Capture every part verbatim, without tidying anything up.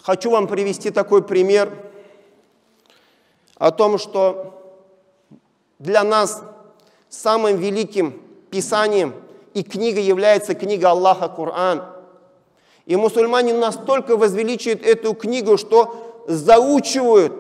Хочу вам привести такой пример о том, что для нас самым великим писанием и книгой является книга Аллаха, Коран. И мусульмане настолько возвеличивают эту книгу, что заучивают.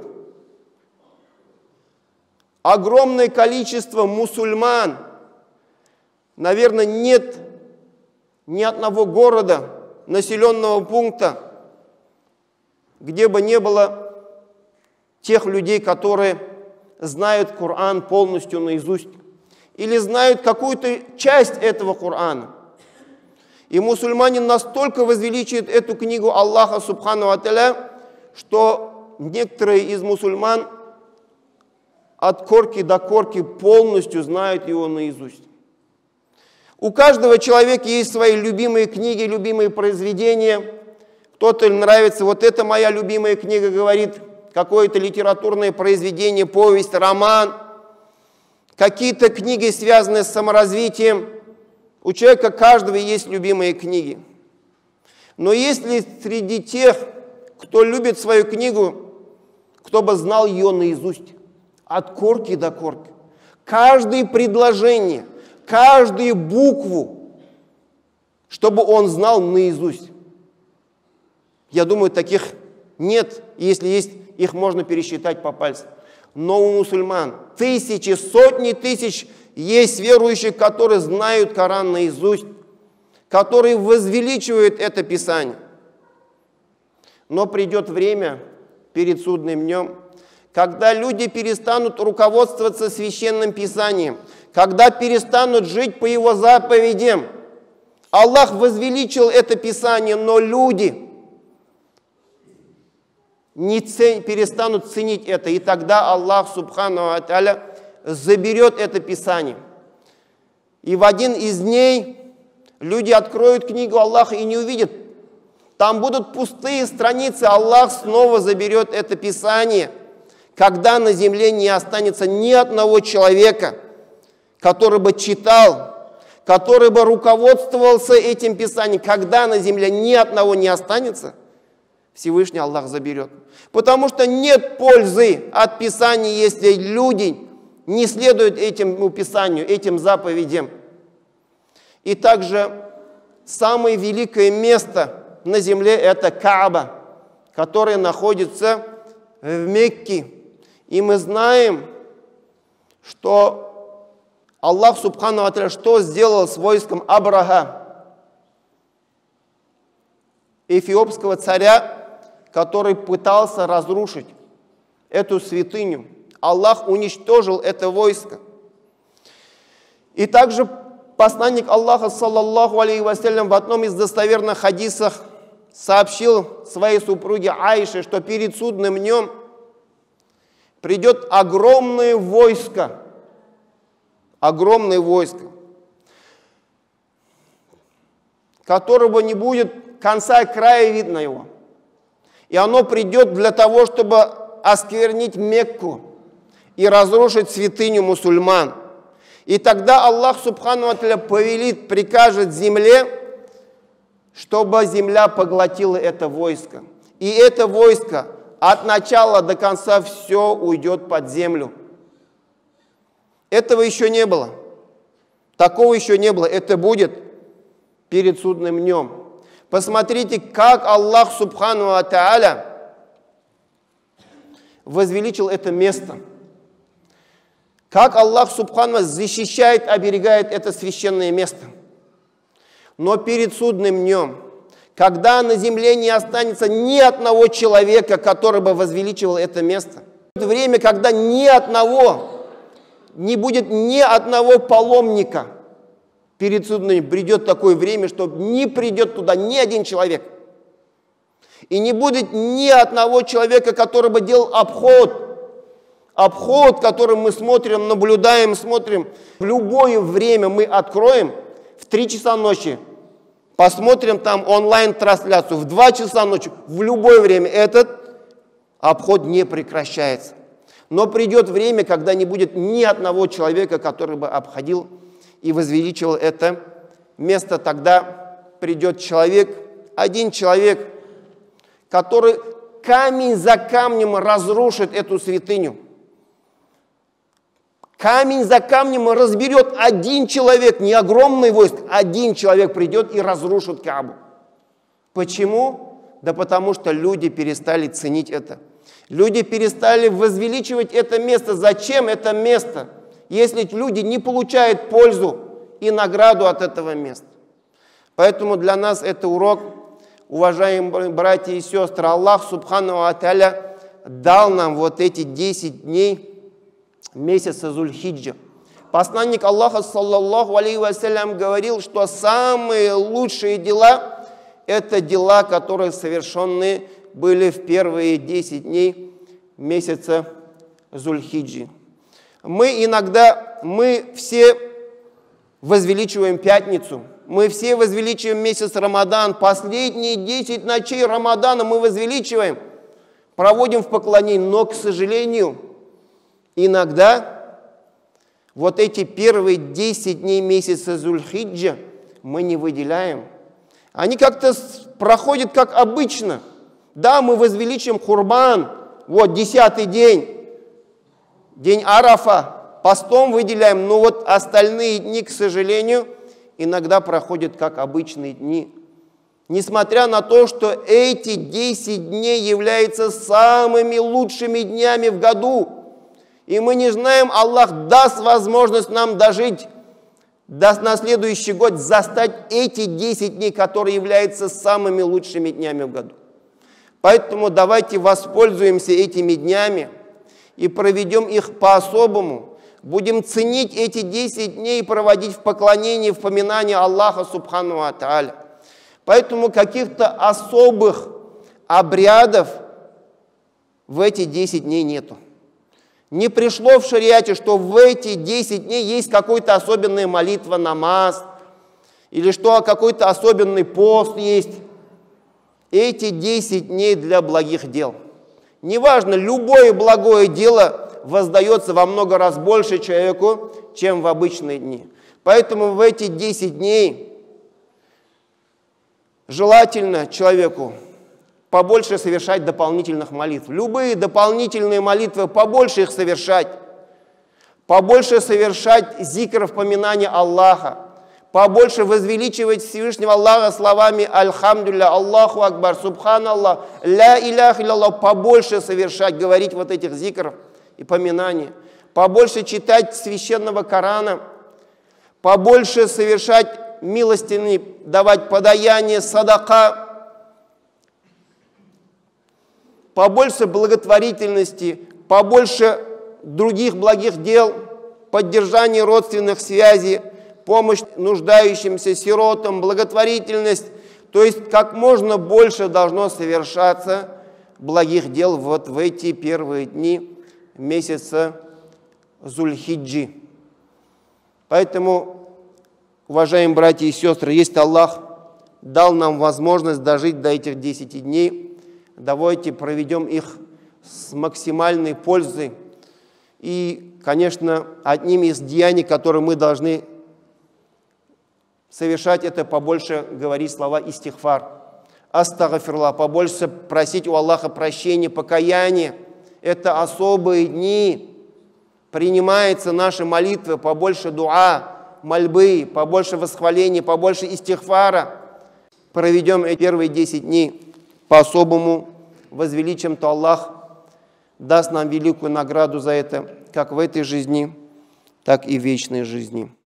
Огромное количество мусульман, наверное, нет ни одного города, населенного пункта, где бы не было тех людей, которые знают Коран полностью наизусть или знают какую-то часть этого Корана. И мусульмане настолько возвеличивают эту книгу Аллаха Субхану ва Тааля, что некоторые из мусульман от корки до корки полностью знают его наизусть. У каждого человека есть свои любимые книги, любимые произведения. Кто-то нравится, вот это моя любимая книга, говорит, какое-то литературное произведение, повесть, роман. Какие-то книги, связанные с саморазвитием. У человека каждого есть любимые книги. Но есть ли среди тех, кто любит свою книгу, кто бы знал ее наизусть? От корки до корки. Каждое предложение, каждую букву, чтобы он знал наизусть. Я думаю, таких нет. Если есть, их можно пересчитать по пальцам. Но у мусульман тысячи, сотни тысяч есть верующих, которые знают Коран наизусть, которые возвеличивают это Писание. Но придет время перед судным днем, когда люди перестанут руководствоваться священным Писанием, когда перестанут жить по его заповедям. Аллах возвеличил это Писание, но люди не цен, перестанут ценить это. И тогда Аллах Субхану ва Тааля заберет это Писание. И в один из дней люди откроют книгу Аллаха и не увидят. Там будут пустые страницы. Аллах снова заберет это Писание, когда на земле не останется ни одного человека, который бы читал, который бы руководствовался этим Писанием. Когда на земле ни одного не останется, Всевышний Аллах заберет. Потому что нет пользы от Писания, если люди не следуют этому Писанию, этим заповедям. И также самое великое место на земле – это Кааба, которое находится в Мекке. И мы знаем, что Аллах Субхану ва Тааля что сделал с войском Абраха, эфиопского царя, который пытался разрушить эту святыню. Аллах уничтожил это войско. И также посланник Аллаха, саллаллаху алейхи вассалям, в одном из достоверных хадисов сообщил своей супруге Аише, что перед судным днем придет огромное войско, огромное войско, которого не будет конца и края видно его. И оно придет для того, чтобы осквернить Мекку и разрушить святыню мусульман. И тогда Аллах Субхану ва Тааля повелит, прикажет земле, чтобы земля поглотила это войско. И это войско от начала до конца все уйдет под землю. Этого еще не было. Такого еще не было. Это будет перед судным днем. Посмотрите, как Аллах Субхану ва Тааля возвеличил это место. Как Аллах Субхану защищает, оберегает это священное место. Но перед судным днем, когда на земле не останется ни одного человека, который бы возвеличивал это место, время, когда ни одного, не будет ни одного паломника, перед судным днем придет такое время, что не придет туда ни один человек. И не будет ни одного человека, который бы делал обход. Обход, которым мы смотрим, наблюдаем, смотрим. В любое время мы откроем в три часа ночи, посмотрим там онлайн-трансляцию, в два часа ночи, в любое время этот обход не прекращается. Но придет время, когда не будет ни одного человека, который бы обходил и возвеличивал это место. Тогда придет человек, один человек, который камень за камнем разрушит эту святыню. Камень за камнем разберет один человек, не огромный войск, один человек придет и разрушит Каабу. Почему? Да потому что люди перестали ценить это. Люди перестали возвеличивать это место. Зачем это место, если люди не получают пользу и награду от этого места? Поэтому для нас это урок, уважаемые братья и сестры. Аллах Субхану ва Тааля дал нам вот эти десять дней месяца Зуль-Хиджа. Посланник Аллаха, саллаллаху алейхи вассалям, говорил, что самые лучшие дела – это дела, которые совершены были в первые десять дней месяца Зуль-Хиджи. Мы иногда, мы все возвеличиваем пятницу, мы все возвеличиваем месяц Рамадан, последние десять ночей Рамадана мы возвеличиваем, проводим в поклонении, но, к сожалению, иногда вот эти первые десять дней месяца Зуль-Хиджа мы не выделяем. Они как-то проходят как обычно. Да, мы возвеличим Курбан, вот десятый день, день Арафа, постом выделяем, но вот остальные дни, к сожалению, иногда проходят как обычные дни. Несмотря на то, что эти десять дней являются самыми лучшими днями в году. И мы не знаем, Аллах даст возможность нам дожить, даст на следующий год застать эти десять дней, которые являются самыми лучшими днями в году. Поэтому давайте воспользуемся этими днями и проведем их по-особому. Будем ценить эти десять дней и проводить в поклонении, в поминании Аллаха Субхану ва Тааля. Поэтому каких-то особых обрядов в эти десять дней нету. Не пришло в шариате, что в эти десять дней есть какая-то особенная молитва, намаз, или что какой-то особенный пост есть. Эти десять дней для благих дел. Неважно, любое благое дело воздается во много раз больше человеку, чем в обычные дни. Поэтому в эти десять дней желательно человеку побольше совершать дополнительных молитв. Любые дополнительные молитвы, побольше их совершать. Побольше совершать зикров поминания Аллаха. Побольше возвеличивать Всевышнего Аллаха словами «Альхамдулилля», «Аллаху Акбар», «Субханаллах», «Ля иляха илlallah». Побольше совершать, говорить вот этих зикров и поминаний. Побольше читать священного Корана. Побольше совершать милостыни, давать подаяние, садака. Побольше благотворительности, побольше других благих дел, поддержание родственных связей, помощь нуждающимся, сиротам, благотворительность. То есть как можно больше должно совершаться благих дел вот в эти первые дни месяца Зуль-Хиджи. Поэтому, уважаемые братья и сестры, если Аллах дал нам возможность дожить до этих десяти дней, давайте проведем их с максимальной пользой. И, конечно, одним из деяний, которые мы должны совершать, это побольше говорить слова истихфар. Астагфируллах, побольше просить у Аллаха прощения, покаяния. Это особые дни. Принимаются наши молитвы, побольше дуа, мольбы, побольше восхваления, побольше истихфара. Проведем эти первые десять дней по-особому, возвеличим, то Аллах даст нам великую награду за это, как в этой жизни, так и в вечной жизни.